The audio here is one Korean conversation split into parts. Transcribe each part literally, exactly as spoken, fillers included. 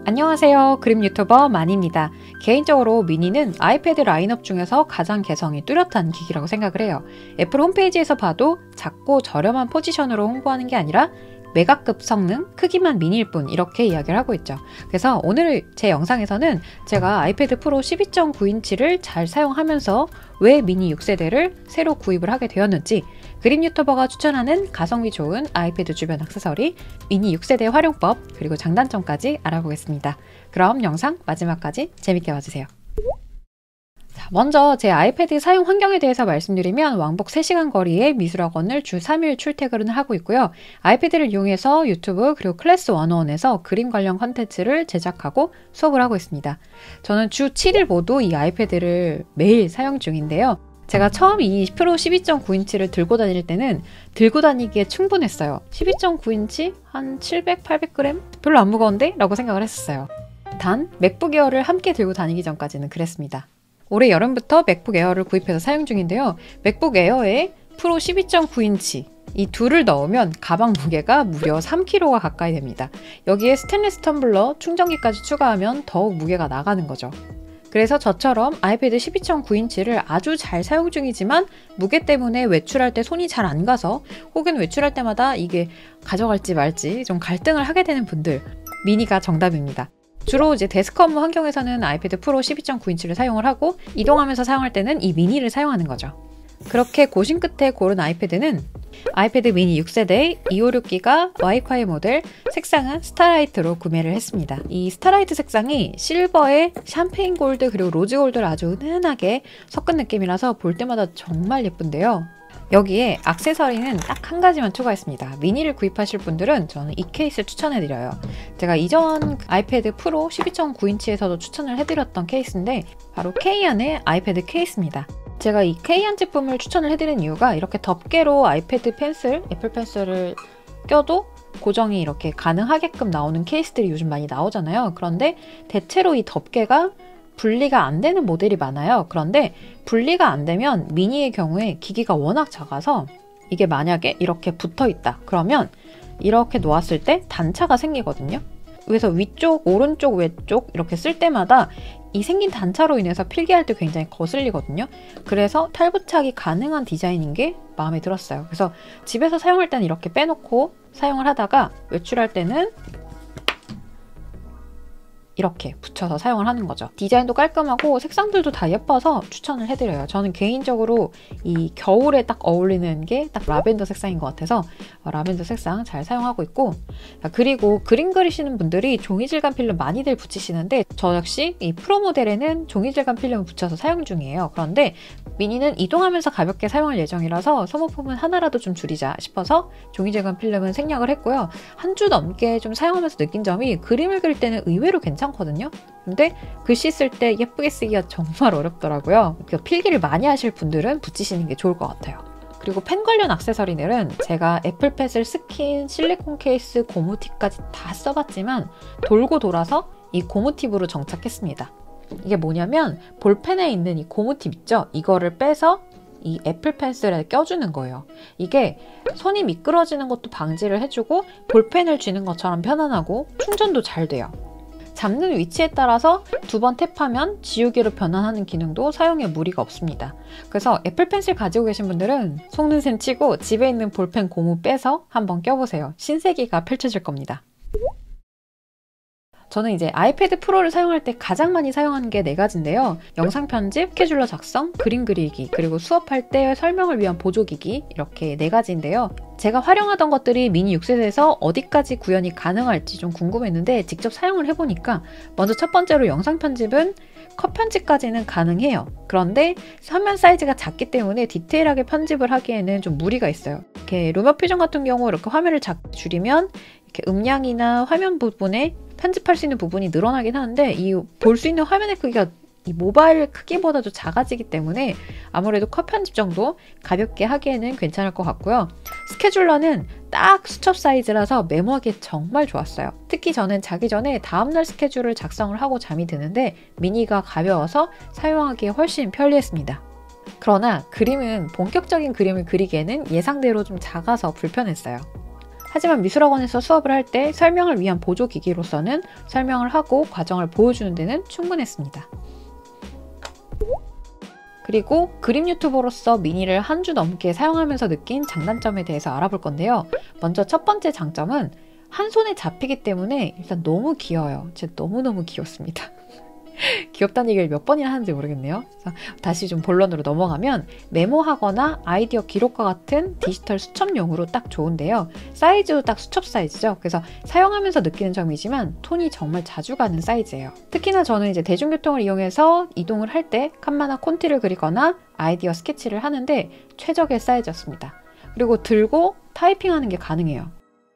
안녕하세요. 그림 유튜버 만입니다. 개인적으로 미니는 아이패드 라인업 중에서 가장 개성이 뚜렷한 기기라고 생각을 해요. 애플 홈페이지에서 봐도 작고 저렴한 포지션으로 홍보하는 게 아니라 메가급 성능, 크기만 미니일 뿐 이렇게 이야기를 하고 있죠. 그래서 오늘 제 영상에서는 제가 아이패드 프로 십이 점 구 인치를 잘 사용하면서 왜 미니 육 세대를 새로 구입을 하게 되었는지, 그림 유튜버가 추천하는 가성비 좋은 아이패드 주변 액세서리, 미니 육 세대 활용법, 그리고 장단점까지 알아보겠습니다. 그럼 영상 마지막까지 재밌게 봐주세요. 자, 먼저 제 아이패드 사용 환경에 대해서 말씀드리면 왕복 세 시간 거리에 미술학원을 주 삼 일 출퇴근을 하고 있고요. 아이패드를 이용해서 유튜브 그리고 클래스 백일에서 그림 관련 컨텐츠를 제작하고 수업을 하고 있습니다. 저는 주 칠 일 모두 이 아이패드를 매일 사용 중인데요. 제가 처음 이 프로 십이 점 구 인치를 들고 다닐 때는 들고 다니기에 충분했어요. 십이 점 구 인치? 한 칠백, 팔백 그램? 별로 안 무거운데? 라고 생각을 했었어요. 단 맥북 에어를 함께 들고 다니기 전까지는 그랬습니다. 올해 여름부터 맥북 에어를 구입해서 사용 중인데요. 맥북 에어에 프로 십이 점 구 인치 이 둘을 넣으면 가방 무게가 무려 삼 킬로그램가 가까이 됩니다. 여기에 스테인리스 텀블러, 충전기까지 추가하면 더욱 무게가 나가는 거죠. 그래서 저처럼 아이패드 십이 점 구 인치를 아주 잘 사용 중이지만 무게 때문에 외출할 때 손이 잘 안 가서, 혹은 외출할 때마다 이게 가져갈지 말지 좀 갈등을 하게 되는 분들, 미니가 정답입니다. 주로 이제 데스크 업무 환경에서는 아이패드 프로 십이 점 구 인치를 사용을 하고, 이동하면서 사용할 때는 이 미니를 사용하는 거죠. 그렇게 고심 끝에 고른 아이패드는 아이패드 미니 육 세대 이백오십육 기가 와이파이 모델, 색상은 스타라이트로 구매를 했습니다. 이 스타라이트 색상이 실버에 샴페인 골드 그리고 로즈 골드를 아주 은은하게 섞은 느낌이라서 볼 때마다 정말 예쁜데요. 여기에 액세서리는 딱 한 가지만 추가했습니다. 미니를 구입하실 분들은 저는 이 케이스 추천해드려요. 제가 이전 아이패드 프로 십이 점 구 인치에서도 추천을 해드렸던 케이스인데 바로 케이안의 아이패드 케이스입니다. 제가 이 케이안 제품을 추천을 해드린 이유가 이렇게 덮개로 아이패드 펜슬, 애플 펜슬을 껴도 고정이 이렇게 가능하게끔 나오는 케이스들이 요즘 많이 나오잖아요. 그런데 대체로 이 덮개가 분리가 안 되는 모델이 많아요. 그런데 분리가 안 되면 미니의 경우에 기기가 워낙 작아서 이게 만약에 이렇게 붙어 있다 그러면 이렇게 놓았을 때 단차가 생기거든요. 그래서 위쪽, 오른쪽, 왼쪽 이렇게 쓸 때마다 이 생긴 단차로 인해서 필기할 때 굉장히 거슬리거든요. 그래서 탈부착이 가능한 디자인인 게 마음에 들었어요. 그래서 집에서 사용할 때는 이렇게 빼놓고 사용을 하다가 외출할 때는 이렇게 붙여서 사용을 하는 거죠. 디자인도 깔끔하고 색상들도 다 예뻐서 추천을 해드려요. 저는 개인적으로 이 겨울에 딱 어울리는 게 딱 라벤더 색상인 것 같아서 라벤더 색상 잘 사용하고 있고, 그리고 그림 그리시는 분들이 종이 질감 필름 많이들 붙이시는데 저 역시 이 프로 모델에는 종이 질감 필름을 붙여서 사용 중이에요. 그런데 미니는 이동하면서 가볍게 사용할 예정이라서 소모품은 하나라도 좀 줄이자 싶어서 종이 질감 필름은 생략을 했고요. 한 주 넘게 좀 사용하면서 느낀 점이 그림을 그릴 때는 의외로 괜찮거든요. 근데 글씨 쓸 때 예쁘게 쓰기가 정말 어렵더라고요. 필기를 많이 하실 분들은 붙이시는 게 좋을 것 같아요. 그리고 펜 관련 액세서리들은 제가 애플 펜슬, 스킨, 실리콘 케이스, 고무팁까지 다 써봤지만 돌고 돌아서 이 고무팁으로 정착했습니다. 이게 뭐냐면 볼펜에 있는 이 고무팁 있죠? 이거를 빼서 이 애플 펜슬에 껴주는 거예요. 이게 손이 미끄러지는 것도 방지를 해주고 볼펜을 쥐는 것처럼 편안하고 충전도 잘 돼요. 잡는 위치에 따라서 두 번 탭하면 지우개로 변환하는 기능도 사용에 무리가 없습니다. 그래서 애플 펜슬 가지고 계신 분들은 속는 셈 치고 집에 있는 볼펜 고무 빼서 한번 껴보세요. 신세계가 펼쳐질 겁니다. 저는 이제 아이패드 프로를 사용할 때 가장 많이 사용하는 게 네 가지인데요. 영상 편집, 스케줄러 작성, 그림 그리기, 그리고 수업할 때 설명을 위한 보조기기, 이렇게 네 가지인데요. 제가 활용하던 것들이 미니 육 세대에서 어디까지 구현이 가능할지 좀 궁금했는데 직접 사용을 해보니까, 먼저 첫 번째로 영상 편집은 컷 편집까지는 가능해요. 그런데 화면 사이즈가 작기 때문에 디테일하게 편집을 하기에는 좀 무리가 있어요. 이렇게 루머 퓨전 같은 경우 이렇게 화면을 작게 줄이면 이렇게 음량이나 화면 부분에 편집할 수 있는 부분이 늘어나긴 하는데 이 볼 수 있는 화면의 크기가 이 모바일 크기보다도 작아지기 때문에 아무래도 컷 편집 정도 가볍게 하기에는 괜찮을 것 같고요. 스케줄러는 딱 수첩 사이즈라서 메모하기 정말 좋았어요. 특히 저는 자기 전에 다음날 스케줄을 작성을 하고 잠이 드는데 미니가 가벼워서 사용하기에 훨씬 편리했습니다. 그러나 그림은 본격적인 그림을 그리기에는 예상대로 좀 작아서 불편했어요. 하지만 미술학원에서 수업을 할 때 설명을 위한 보조기기로서는 설명을 하고 과정을 보여주는 데는 충분했습니다. 그리고 그림 유튜버로서 미니를 한 주 넘게 사용하면서 느낀 장단점에 대해서 알아볼 건데요. 먼저 첫 번째 장점은 한 손에 잡히기 때문에 일단 너무 귀여워요. 진짜 너무너무 귀엽습니다. 귀엽다는 얘기를 몇 번이나 하는지 모르겠네요. 다시 좀 본론으로 넘어가면 메모하거나 아이디어 기록과 같은 디지털 수첩용으로 딱 좋은데요. 사이즈도 딱 수첩 사이즈죠. 그래서 사용하면서 느끼는 점이지만 톤이 정말 자주 가는 사이즈예요. 특히나 저는 이제 대중교통을 이용해서 이동을 할 때 칸마나 콘티를 그리거나 아이디어 스케치를 하는데 최적의 사이즈였습니다. 그리고 들고 타이핑하는 게 가능해요.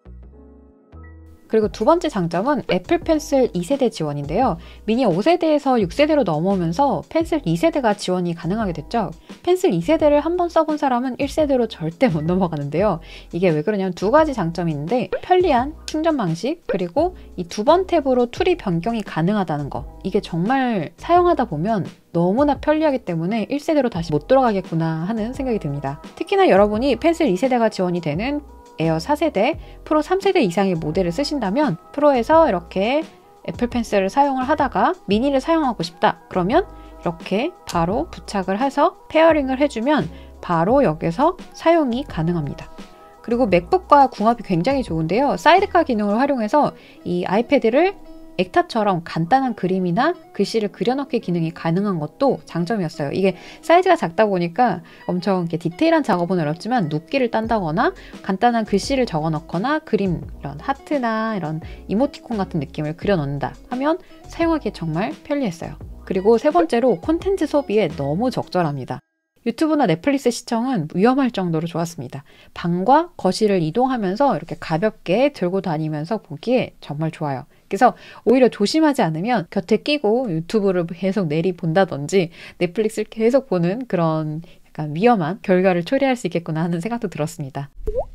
그리고 두 번째 장점은 애플 펜슬 이 세대 지원인데요. 미니 오 세대에서 육 세대로 넘어오면서 펜슬 이 세대가 지원이 가능하게 됐죠. 펜슬 이 세대를 한번 써본 사람은 일 세대로 절대 못 넘어가는데요. 이게 왜 그러냐면 두 가지 장점이 있는데 편리한 충전 방식, 그리고 이 두 번 탭으로 툴이 변경이 가능하다는 거. 이게 정말 사용하다 보면 너무나 편리하기 때문에 일 세대로 다시 못 돌아가겠구나 하는 생각이 듭니다. 특히나 여러분이 펜슬 이 세대가 지원이 되는 에어 사 세대, 프로 삼 세대 이상의 모델을 쓰신다면 프로에서 이렇게 애플 펜슬을 사용을 하다가 미니를 사용하고 싶다. 그러면 이렇게 바로 부착을 해서 페어링을 해주면 바로 여기서 사용이 가능합니다. 그리고 맥북과 궁합이 굉장히 좋은데요. 사이드카 기능을 활용해서 이 아이패드를 액타처럼 간단한 그림이나 글씨를 그려넣기 기능이 가능한 것도 장점이었어요. 이게 사이즈가 작다 보니까 엄청 이렇게 디테일한 작업은 어렵지만 눕기를 딴다거나 간단한 글씨를 적어 넣거나 그림, 이런 하트나 이런 이모티콘 같은 느낌을 그려 넣는다 하면 사용하기 정말 편리했어요. 그리고 세 번째로 콘텐츠 소비에 너무 적절합니다. 유튜브나 넷플릭스 시청은 위험할 정도로 좋았습니다. 방과 거실을 이동하면서 이렇게 가볍게 들고 다니면서 보기에 정말 좋아요. 그래서 오히려 조심하지 않으면 곁에 끼고 유튜브를 계속 내리 본다든지 넷플릭스를 계속 보는 그런 약간 위험한 결과를 초래할 수 있겠구나 하는 생각도 들었습니다.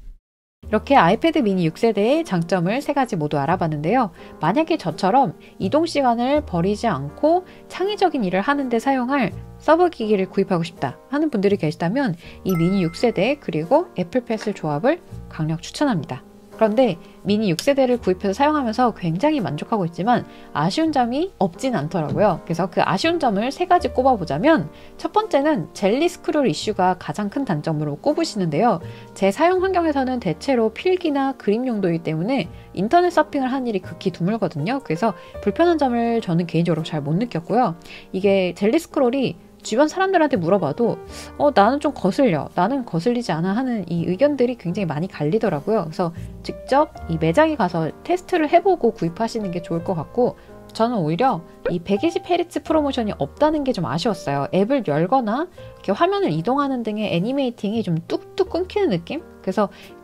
이렇게 아이패드 미니 육 세대의 장점을 세 가지 모두 알아봤는데요. 만약에 저처럼 이동 시간을 버리지 않고 창의적인 일을 하는데 사용할 서브 기기를 구입하고 싶다 하는 분들이 계시다면 이 미니 육 세대 그리고 애플 펜슬 조합을 강력 추천합니다. 그런데 미니 육 세대를 구입해서 사용하면서 굉장히 만족하고 있지만 아쉬운 점이 없진 않더라고요. 그래서 그 아쉬운 점을 세 가지 꼽아보자면 첫 번째는 젤리 스크롤 이슈가 가장 큰 단점으로 꼽으시는데요. 제 사용 환경에서는 대체로 필기나 그림 용도이기 때문에 인터넷 서핑을 한 일이 극히 드물거든요. 그래서 불편한 점을 저는 개인적으로 잘 못 느꼈고요. 이게 젤리 스크롤이 주변 사람들한테 물어봐도 어 나는 좀 거슬려, 나는 거슬리지 않아 하는 이 의견들이 굉장히 많이 갈리더라고요. 그래서 직접 이 매장에 가서 테스트를 해보고 구입하시는 게 좋을 것 같고, 저는 오히려 이 백이십 헤르츠 프로모션이 없다는 게 좀 아쉬웠어요. 앱을 열거나 이렇게 화면을 이동하는 등의 애니메이팅이 좀 뚝뚝 끊기는 느낌? 그래서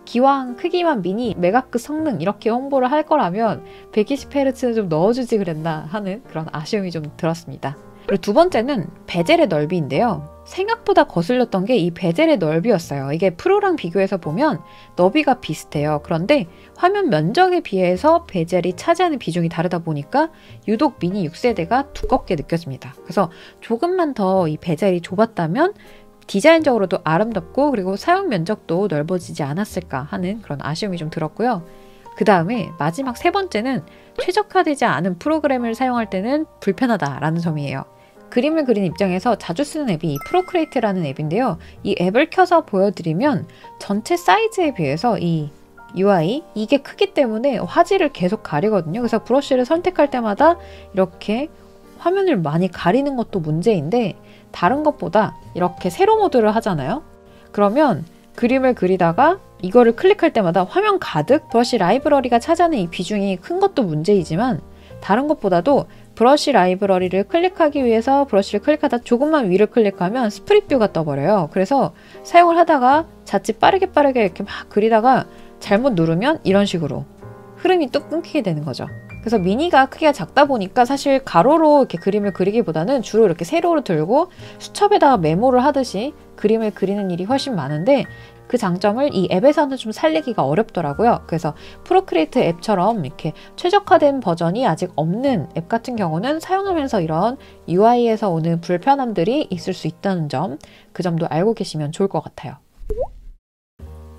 기왕 크기만 미니, 메가급 성능 이렇게 홍보를 할 거라면 백이십 헤르츠는 좀 넣어주지 그랬나 하는 그런 아쉬움이 좀 들었습니다. 그리고 두 번째는 베젤의 넓이인데요. 생각보다 거슬렸던 게 이 베젤의 넓이였어요. 이게 프로랑 비교해서 보면 너비가 비슷해요. 그런데 화면 면적에 비해서 베젤이 차지하는 비중이 다르다 보니까 유독 미니 육 세대가 두껍게 느껴집니다. 그래서 조금만 더 이 베젤이 좁았다면 디자인적으로도 아름답고 그리고 사용 면적도 넓어지지 않았을까 하는 그런 아쉬움이 좀 들었고요. 그 다음에 마지막 세 번째는 최적화되지 않은 프로그램을 사용할 때는 불편하다라는 점이에요. 그림을 그리는 입장에서 자주 쓰는 앱이 이 프로크리에이트라는 앱인데요. 이 앱을 켜서 보여드리면 전체 사이즈에 비해서 이 유아이 이게 크기 때문에 화질을 계속 가리거든요. 그래서 브러쉬를 선택할 때마다 이렇게 화면을 많이 가리는 것도 문제인데 다른 것보다 이렇게 세로 모드를 하잖아요. 그러면 그림을 그리다가 이거를 클릭할 때마다 화면 가득 브러쉬 라이브러리가 차지하는 이 비중이 큰 것도 문제이지만 다른 것보다도 브러쉬 라이브러리를 클릭하기 위해서 브러쉬를 클릭하다 조금만 위를 클릭하면 스프릿 뷰가 떠버려요. 그래서 사용을 하다가 자칫 빠르게 빠르게 이렇게 막 그리다가 잘못 누르면 이런 식으로 흐름이 또 끊기게 되는 거죠. 그래서 미니가 크기가 작다 보니까 사실 가로로 이렇게 그림을 그리기보다는 주로 이렇게 세로로 들고 수첩에다가 메모를 하듯이 그림을 그리는 일이 훨씬 많은데 그 장점을 이 앱에서는 좀 살리기가 어렵더라고요. 그래서 프로크리에이트 앱처럼 이렇게 최적화된 버전이 아직 없는 앱 같은 경우는 사용하면서 이런 유아이에서 오는 불편함들이 있을 수 있다는 점, 그 점도 알고 계시면 좋을 것 같아요.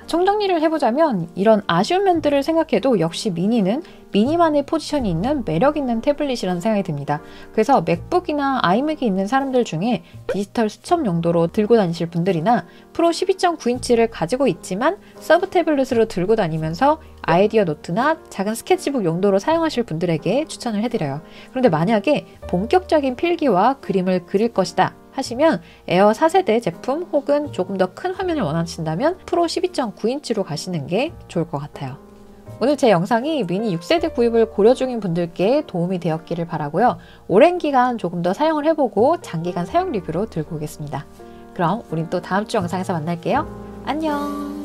총정리를 해보자면 이런 아쉬운 면들을 생각해도 역시 미니는 미니만의 포지션이 있는 매력 있는 태블릿이라는 생각이 듭니다. 그래서 맥북이나 아이맥이 있는 사람들 중에 디지털 수첩 용도로 들고 다니실 분들이나 프로 십이 점 구 인치를 가지고 있지만 서브 태블릿으로 들고 다니면서 아이디어 노트나 작은 스케치북 용도로 사용하실 분들에게 추천을 해드려요. 그런데 만약에 본격적인 필기와 그림을 그릴 것이다 하시면 에어 사 세대 제품 혹은 조금 더 큰 화면을 원하신다면 프로 십이 점 구 인치로 가시는 게 좋을 것 같아요. 오늘 제 영상이 미니 육 세대 구입을 고려 중인 분들께 도움이 되었기를 바라고요. 오랜 기간 조금 더 사용을 해보고 장기간 사용 리뷰로 들고 오겠습니다. 그럼 우린 또 다음 주 영상에서 만날게요. 안녕!